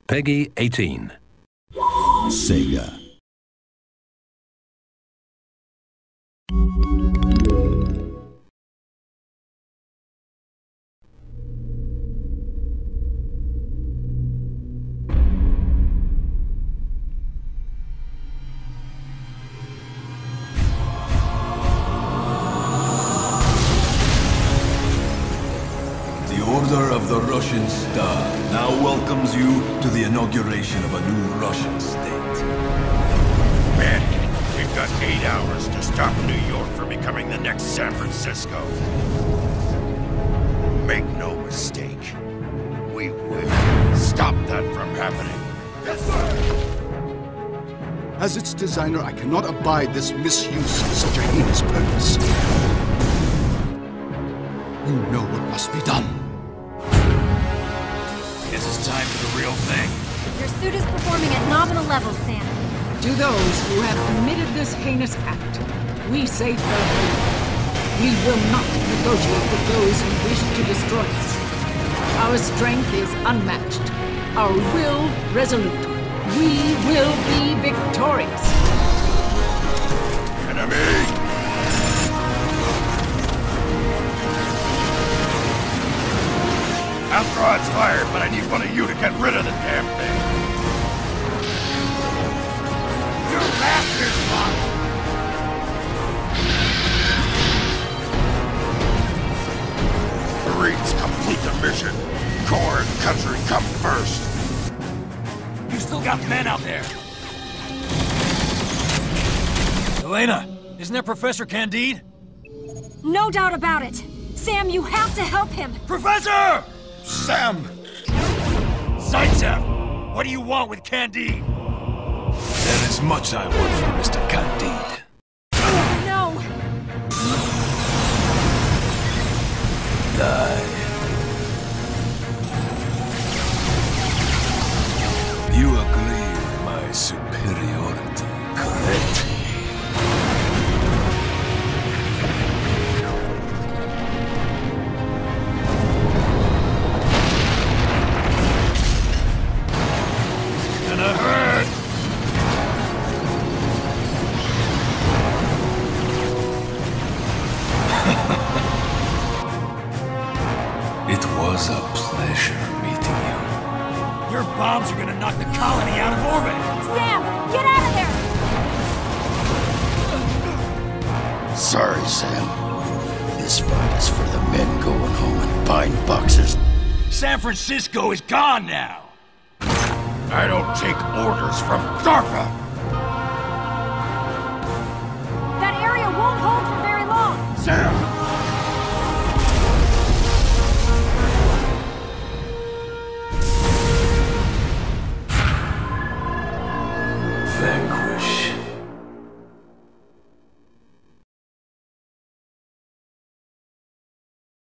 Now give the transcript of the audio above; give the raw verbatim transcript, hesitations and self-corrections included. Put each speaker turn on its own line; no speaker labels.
Peggy eighteen.
Sega.
The Order of the Russian Star now welcomes you to the inauguration of a new Russian state.
Men, we've got eight hours to stop New York from becoming the next San Francisco. Make no mistake, we will stop that from happening.
Yes, sir!
As its designer, I cannot abide this misuse for such a heinous purpose. You know what must be done.
Guess it's time for the real thing.
Your suit is performing at nominal levels, Sam.
To those who have committed this heinous act, we say farewell. We will not negotiate with those who wish to destroy us. Our strength is unmatched. Our will resolute. We will be victorious.
Enemy! I'll throw its fire, but I need one of you to get rid of the damn thing. You're bastards, Mom! Marines, complete the mission. Corps and country come first. You still got men out there.
Elena, isn't that Professor Candide?
No doubt about it. Sam, you have to help him.
Professor!
Sam!
Zaitsev, what do you want with Candide?
There is much I want from Mister Candide.
No!
Die. You agree with my superiority, correct? It was a pleasure meeting you.
Your bombs are gonna knock the colony out of orbit!
Sam, get out of there!
Sorry, Sam. This fight is for the men going home in pine boxes.
San Francisco is gone now!
I don't take orders from DARPA!
That area won't hold for very long!
Sam!